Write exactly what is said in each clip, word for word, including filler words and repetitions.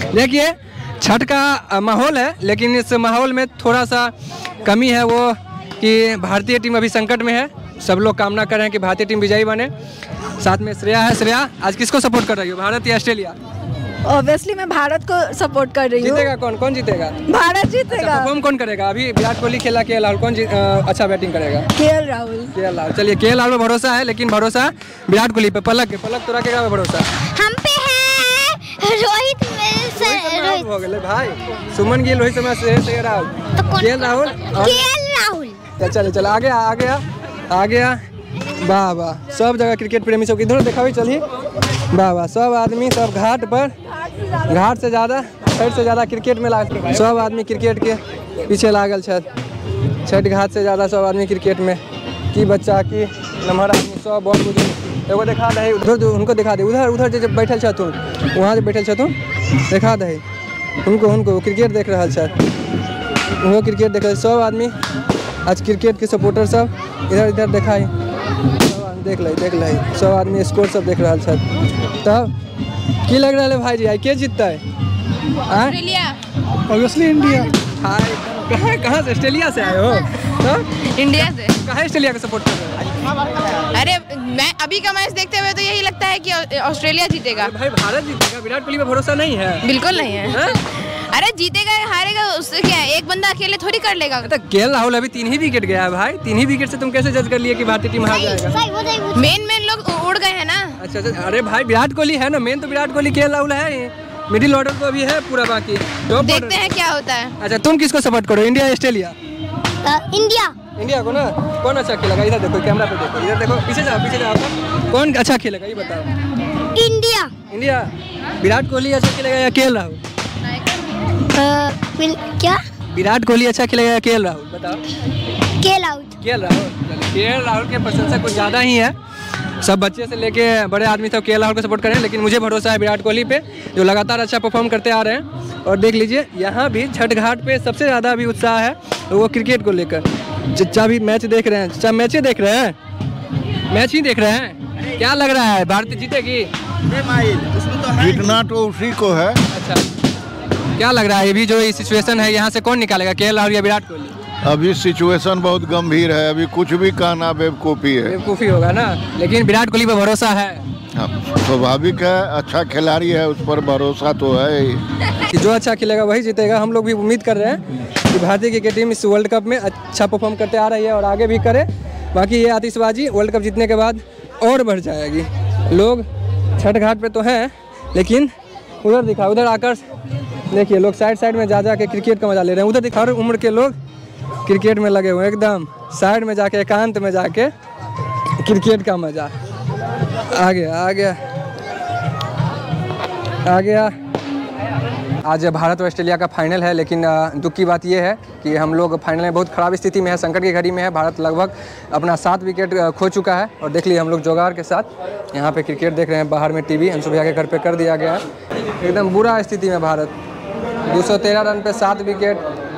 देखिए छठ का माहौल है, लेकिन इस माहौल में थोड़ा सा कमी है वो कि भारतीय टीम अभी संकट में है। सब लोग कामना कर रहे हैं कि भारतीय टीम विजयी बने। साथ में श्रेया है। श्रेया, आज किसको सपोर्ट कर रही हो, भारत या ऑस्ट्रेलिया? ऑब्वियसली मैं भारत को सपोर्ट कर रही हूँ। जीतेगा कौन कौन जीतेगा? भारत जीतेगा। परफॉर्म कौन करेगा? अभी विराट कोहली खेला, के एल राहुल कौन जी, आ, अच्छा बैटिंग करेगा? के एल राहुल। के एल राहुल। चलिए के एल राहुल में भरोसा है, लेकिन भरोसा विराट कोहली पे। पलक पलक तोरा के भरोसा? हम पे है रोहित रोहित हो गए भाई। सुमन गिल, रोहित शर्मा, श्रेयस अय्यर, राहुल, के एल राहुल। के एल राहुल। चले चले आ गया आ गया आ गया। वाह वाह, सब जगह क्रिकेट प्रेमी सब इधर देखा भी चलिए। वाह वाह, सब आदमी सब घाट पर, घाट से ज़्यादा छठ से ज़्यादा क्रिकेट में लाग, सब आदमी क्रिकेट के पीछे लागल छठ। छठ घाट से ज़्यादा सब आदमी क्रिकेट में, की बच्चा की नम्हर आदमी सब बहुत बुजुर्ग। एगो दिखा दे उधर, उनको दिखा दे उधर उधर जो बैठल छथुन, वहाँ जो बैठल छथुन दिखा दे उनको उनको क्रिकेट देख रहा छठ। वो क्रिकेट देख रहे सब आदमी। आज क्रिकेट के सपोर्टर सब इधर इधर दिखाई, देख ली देख ली सब आदमी स्कोर सब देख रहा छठ। तब की लग रहा है भाई जी, आई के जीतता है? ऑस्ट्रेलिया। Obviously India. हाय, कहाँ कहाँ से? ऑस्ट्रेलिया से आए हो? तो इंडिया से। कहाँ ऑस्ट्रेलिया को सपोर्ट कर रहे हो? अरे मैं अभी का मैच देखते हुए तो यही लगता है कि ऑस्ट्रेलिया जीतेगा। भाई भारत जीतेगा, विराट कोहली पे भरोसा नहीं है? बिल्कुल नहीं है। हा? अरे जीतेगा हारेगा उससे क्या है, एक बंदा अकेले थोड़ी कर लेगा। तो के एल राहुल अभी तीन ही विकेट गया है भाई। तीन ही विकेट से तुम कैसे जज कर लिए कि भारतीय टीम हार जाएगा? मेन मेन लोग उड़ गए हैं ना। अच्छा अच्छा, अरे भाई विराट कोहली है ना मेन, तो विराट कोहली, के एल राहुल है, मिडिल ऑर्डर तो अभी है पूरा बाकी। देखते हैं क्या होता है। अच्छा तुम किसको सपोर्ट करो, इंडिया ऑस्ट्रेलिया? इंडिया। इंडिया को ना। कौन अच्छा खेलेगा? इधर देखो, कैमरा पे देखो, इधर देखो, पीछे जाओ पीछे जाओ। कौन अच्छा खेलेगा ये बताओ? इंडिया। इंडिया। विराट कोहली अच्छा खेलेगा या के एल राहुल? क्या? विराट कोहली अच्छा खेलेगा या के एल राहुल? बताओ। के एल राहुल। के एल राहुल। के एल राहुल के प्रशंसक कुछ ज़्यादा ही है। सब बच्चे से लेके बड़े आदमी सब के एल राहुल को सपोर्ट कर रहे हैं, लेकिन मुझे भरोसा है विराट कोहली पे, जो लगातार अच्छा परफॉर्म करते आ रहे हैं। और देख लीजिए यहाँ भी छठ घाट पे सबसे ज़्यादा अभी उत्साह है वो क्रिकेट को लेकर। चचा भी मैच देख रहे हैं। चचा मैच देख रहे हैं, मैच ही देख रहे हैं। क्या लग रहा है, भारत जीतेगी? जीतना तो उसी को है। अच्छा, क्या लग रहा है अभी जो सिचुएशन है यहाँ से कौन निकालेगा, के एल राहुल या विराट कोहली? अभी सिचुएशन बहुत गंभीर है, अभी कुछ भी कहना बेवकूफ़ी है। बेवकूफ़ी होगा ना, लेकिन विराट कोहली पे भरोसा है। हाँ, स्वाभाविक है, अच्छा खिलाड़ी है, उस पर भरोसा तो है ही। जो अच्छा खेलेगा वही जीतेगा। हम लोग भी उम्मीद कर रहे हैं कि भारतीय क्रिकेट टीम इस वर्ल्ड कप में अच्छा परफॉर्म करते आ रही है और आगे भी करे। बाकी ये आतिशबाजी वर्ल्ड कप जीतने के बाद और बढ़ जाएगी। लोग छठ घाट पे तो हैं, लेकिन उधर दिखा, उधर आकर देखिए लोग साइड साइड में जा जा के क्रिकेट का मजा ले रहे हैं। उधर दिखा, हर उम्र के लोग क्रिकेट में लगे हुए हैं, एकदम साइड में जाके एकांत में जाके क्रिकेट का मजा। आ गया आ गया आ गया। आज भारत और ऑस्ट्रेलिया का फाइनल है, लेकिन दुख की बात यह है कि हम लोग फाइनल में बहुत ख़राब स्थिति में है, संकट की घड़ी में है। भारत लगभग अपना सात विकेट खो चुका है। और देख लीजिए हम लोग जोगाड़ के साथ यहाँ पे क्रिकेट देख रहे हैं। बाहर में टीवी अंशु भैया के घर पे कर दिया गया है। एकदम बुरा स्थिति में भारत, दो सौ तेरह रन पे सात विकेट,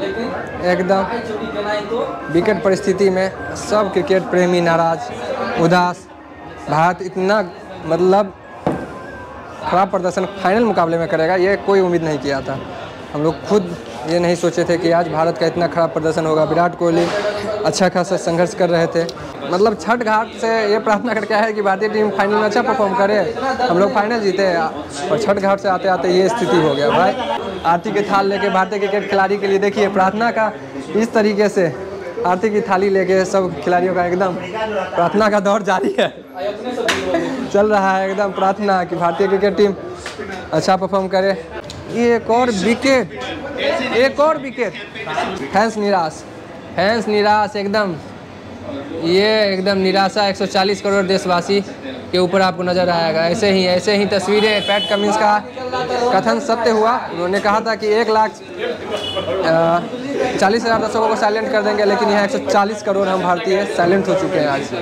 एकदम विकेट परिस्थिति में सब क्रिकेट प्रेमी नाराज, उदास। भारत इतना मतलब ख़राब प्रदर्शन फाइनल मुकाबले में करेगा ये कोई उम्मीद नहीं किया था। हम लोग खुद ये नहीं सोचे थे कि आज भारत का इतना ख़राब प्रदर्शन होगा। विराट कोहली अच्छा खासा संघर्ष कर रहे थे। मतलब छठ घाट से ये प्रार्थना करके आए कि भारतीय टीम फाइनल में अच्छा परफॉर्म करे, हम लोग फाइनल जीते। और छठ घाट से आते आते ये स्थिति हो गया भाई। आरती के थाल लेके भारतीय क्रिकेट खिलाड़ी के लिए देखिए प्रार्थना का इस तरीके से आरती की थाली लेके सब खिलाड़ियों का एकदम प्रार्थना का दौर जारी है, चल रहा है एकदम प्रार्थना कि भारतीय क्रिकेट टीम अच्छा परफॉर्म करे। एक और विकेट, एक और विकेट। फैंस निराश, फैंस निराश एकदम। ये एकदम निराशा एक सौ चालीस करोड़ देशवासी के ऊपर आपको नज़र आएगा। ऐसे ही ऐसे ही तस्वीरें। पैट कमिंस का कथन सत्य हुआ। उन्होंने कहा था कि एक लाख चालीस हज़ार दर्शकों को साइलेंट कर देंगे, लेकिन यहाँ एक सौ चालीस करोड़ हम भारतीय साइलेंट हो चुके हैं आज।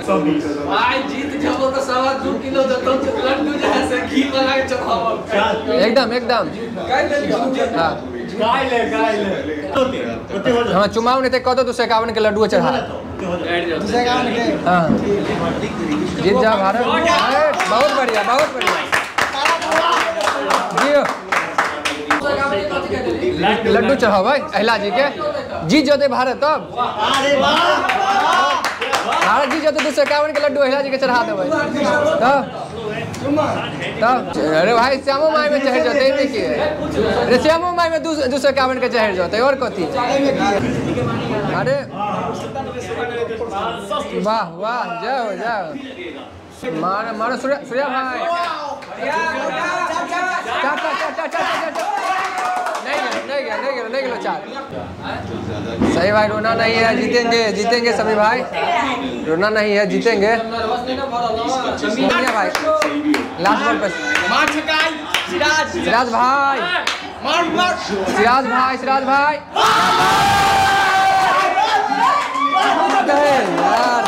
एकदम एकदम हाँ हाँ चुमाव नहीं थे कह दो तो इक्यावन के लड्डू चढ़ा। हाँ जीत जा भारत। बहुत बढ़िया बहुत बढ़िया। लड्डू चढ़ाओ भाई अहिला जी के। जीत जाते भारत तब भारत जीत जाते दो सौ इक्यावन के लड्डू अहिला जी के चढ़ा देवे तब तब। अरे भाई श्यामो माई में चढ़ जाते नहीं कि अरे श्यामो माई में दो सौ इक्यावन के चढ़ जाते और कथी। अरे वाह वाह जाओ जाओ मारो मारो सूर्या सूर्या भाई चार चार चार चार चार नहीं नहीं गया नहीं गया नहीं गया चार। सही भाई रोना नहीं है जीतेंगे जीतेंगे सभी भाई रोना नहीं है जीतेंगे भाई। लास्ट बॉल पे सिराज भाई सिराज भाई सिराज भाई यार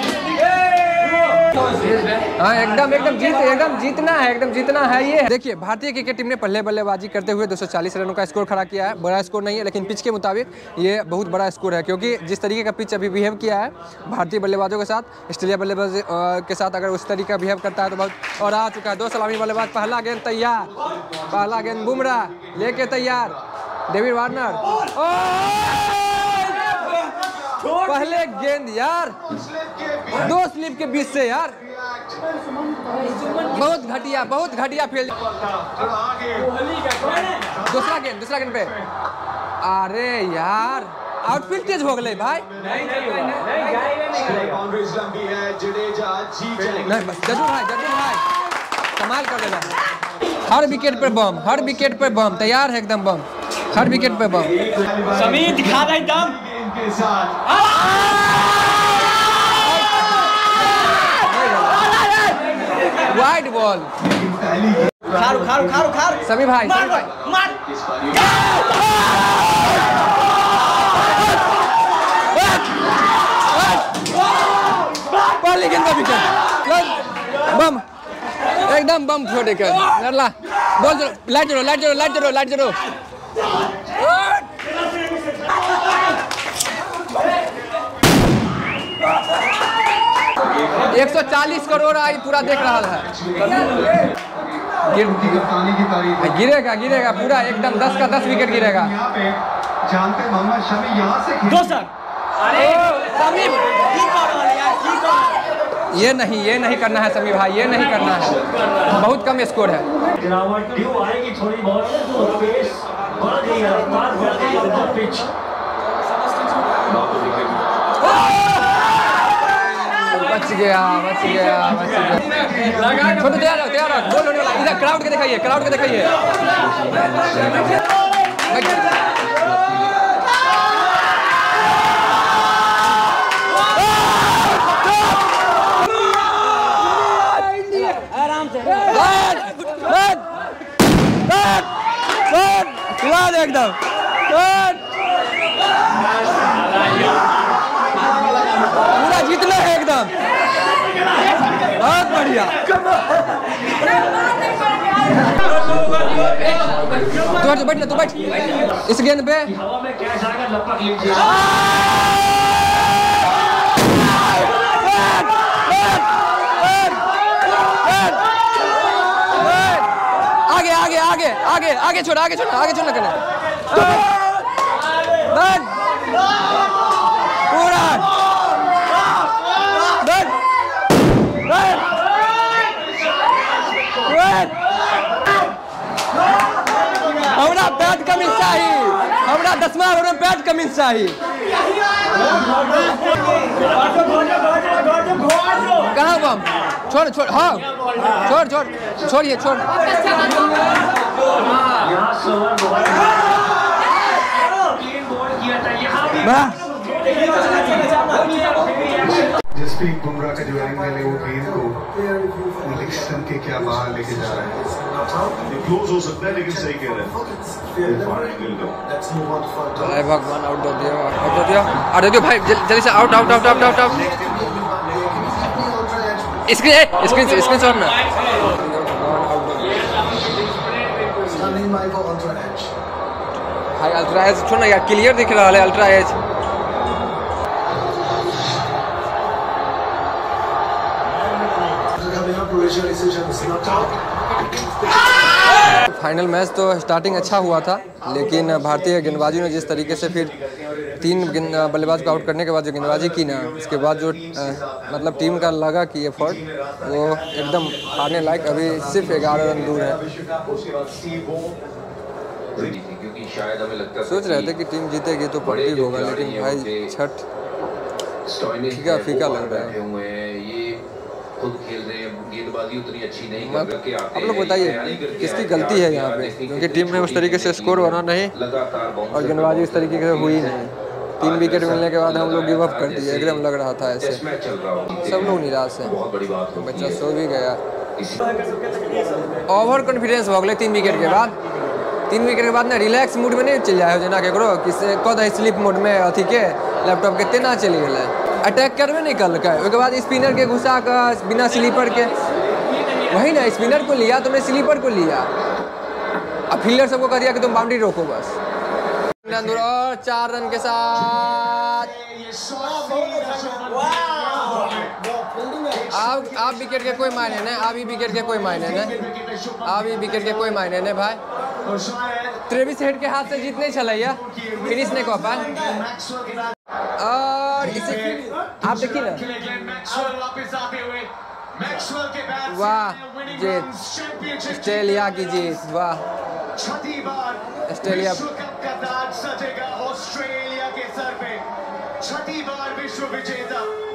हाँ एकदम एकदम जीत एकदम जीतना है एकदम जीतना है ये। देखिए भारतीय क्रिकेट टीम ने पहले बल्लेबाजी करते हुए दो सौ चालीस रनों का स्कोर खड़ा किया है। बड़ा स्कोर नहीं है लेकिन पिच के मुताबिक ये बहुत बड़ा स्कोर है क्योंकि जिस तरीके का पिच अभी बिहेव किया है भारतीय बल्लेबाजों के साथ ऑस्ट्रेलिया बल्लेबाज के साथ अगर उस तरीके का बिहेव करता है तो बहुत और आ चुका है। दो सलामी बल्लेबाज पहला गेंद तैयार पहला गेंद बुमराह लेके तैयार डेविड वार्नर पहले गेंद यार दो स्लिप के बीच से यार बहुत घटिया बहुत घटिया फील्ड। दूसरा गेंद दूसरा गेंद पे अरे यार आउटफील्ड तेज हो गए भाई। जजू भाई जजू भाई कमाल कर देगा। हर विकेट पे बम हर विकेट पे बम तैयार है एकदम बम हर विकेट पे बम। समीर दिखा रहा एकदम वाइड बॉल खारू खारू खारू खारू सभी भाई मार मार पहली गेंद का विकेट बम एकदम बम छोड़े कर नरला बॉल जरो लाइट जरो लाइट जरो लाइट जरो लाइट जरो एक सौ चालीस करोड़ आई पूरा देख रहा है। गिर, गिरेगा गिरेगा पूरा एकदम दस का दस विकेट गिरेगा। जानते मोहम्मद शमी यहाँ से दो सर अरे समीर ये नहीं ये नहीं करना है समी भाई ये नहीं करना है बहुत कम स्कोर है। आएगी थोड़ी बहुत तो पेस बढ़ गई है रफ्तार बढ़ गई है पिच बच गया बच गया बच गया। छोटू तैयार हो तैयार हो गोल होने वाला इधर क्राउड के दिखाइए क्राउड के दिखाइए। आराम से एकदम पूरा जीतना है एकदम बहुत बढ़िया। तू बैठ ना तू बैठ इस गेंद पे हवा में क्या जाएगा लपक लीजिए। आगे आगे आगे आगे आगे छोड़ आगे छोड़ आगे छोड़ करना पूरा हमरा बैट कमी चाहिए हमरा दसवां ओवर में बैट कमी चाहिए। कहाँ बम छोड़ छोड़ हाँ छोड़ छोड़ छोड़िए छोड़ जसप्रीत बुमराह का जो एंगल है वो गेंद को इलेक्शन के क्या बाहर लेके जा रहा है। क्लोज हो सकता है लेकिन सही कह रहे हैं। भगवान आउट दो दिया आउट दो दिया और देखिए भाई जल्दी से out out out out out out screen screen screen shot ना भाई अल्ट्रा एज छोड़ ना यार क्लियर दिख रहा है अल्ट्रा एज। फाइनल मैच तो स्टार्टिंग अच्छा हुआ था, लेकिन भारतीय गेंदबाजी ने जिस तरीके से फिर तीन बल्लेबाज को आउट करने के बाद जो गेंदबाजी की ना, उसके बाद जो आ, मतलब टीम का लगा कि एफर्ट वो एकदम हारने लायक, अभी सिर्फ ग्यारह रन दूर है। सोच रहे थे कि टीम जीतेगी तो पक्की होगा, लेकिन भाई छठ फीका फीका लग रहा है। खुद खेल रहे हैं, गेंदबाजी उतनी अच्छी नहीं कर रहे। आप लोग बताइए किसकी गलती है यहाँ पे, क्योंकि टीम ने उस तरीके से स्कोर बना नहीं और गेंदबाजी उस तरीके से हुई नहीं। तीन विकेट मिलने के बाद हम लोग गिव अप कर दिए, एकदम लग रहा था ऐसे, सब लोग निराश हैं, बच्चा सो भी गया। ओवर कॉन्फिडेंस हो गए तीन विकेट के बाद, तीन विकेट के बाद ना रिलैक्स मूड में नहीं चल जाए जना केकरो कि कद स्लिप मोड में अथी के लैपटॉप के तेना चली गए, अटैक करबे नहीं कल के, उसके बाद स्पिनर के घुसा कर बिना स्लीपर के, वही ना स्पिनर को लिया तुमने, स्लीपर को लिया, अब फील्डर सबको कह दिया कि तुम बाउंड्री रोको बस। और चार रन के साथ आप आप विकेट के कोई मायने नहीं, आप ही विकेट के कोई मायने नहीं, आप ही विकेट के कोई मायने नहीं भाई। ट्रेविस हेड के हाथ से जीतने चलाइया, फिनिश नहीं कर पाए। और इसे आप देखिए ना, वाह जीत, ऑस्ट्रेलिया की जीत, वाह ऑस्ट्रेलिया ऑस्ट्रेलिया के सर पे छठी बार विश्व विजेता।